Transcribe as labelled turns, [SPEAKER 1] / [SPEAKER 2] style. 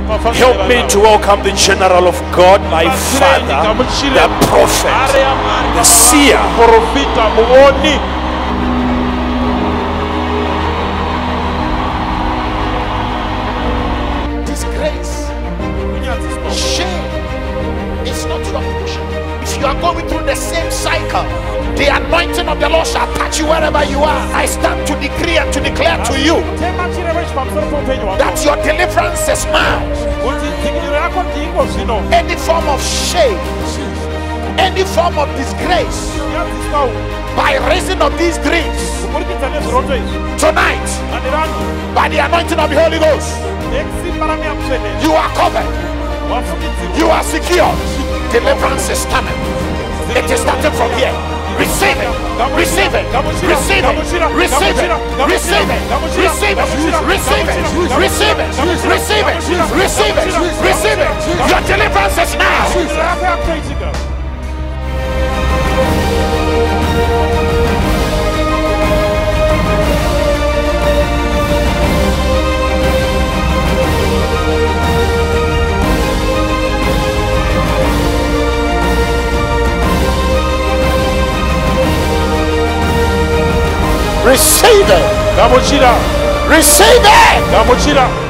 [SPEAKER 1] Help me to welcome the general of God, my father, the prophet, the seer.
[SPEAKER 2] Disgrace, shame is not your portion. If you are going through the same cycle, the anointing of the Lord shall touch you wherever you are. I stand to decree and to declare to you that your deliverance is now. Any form of shame, any form of disgrace, by reason of these dreams, tonight, by the anointing of the Holy Ghost, you are covered, you are secure. Deliverance is coming. It is starting from here. Receive it, receive it, receive it, receive it, receive it, receive it, receive it, receive it, receive it, receive it, receive it. Your deliverance is now. Receive it. Receive it.